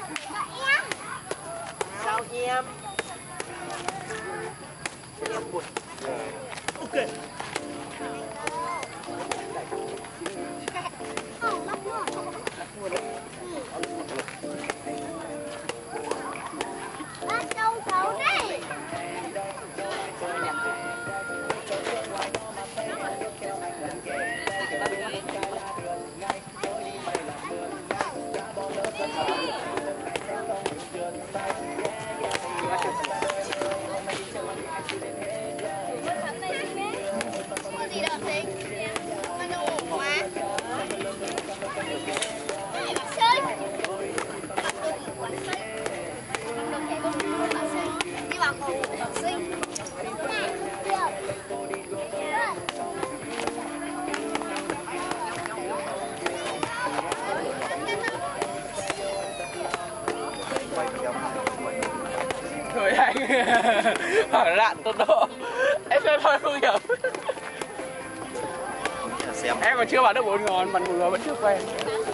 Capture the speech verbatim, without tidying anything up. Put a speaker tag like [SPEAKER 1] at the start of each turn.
[SPEAKER 1] Chào em. Em buồn. Ok.
[SPEAKER 2] Đâu cậu đấy? Gì đó thế? Mà nó ổn quá. Này bà Sơn. Đi vào phòng học sinh.
[SPEAKER 3] Thôi anh hoảng loạn tột độ. Em chơi thôi không hiểu.
[SPEAKER 4] Xem.
[SPEAKER 3] Em còn chưa bán được bốn ngón, bán bốn ngón vẫn chưa quen.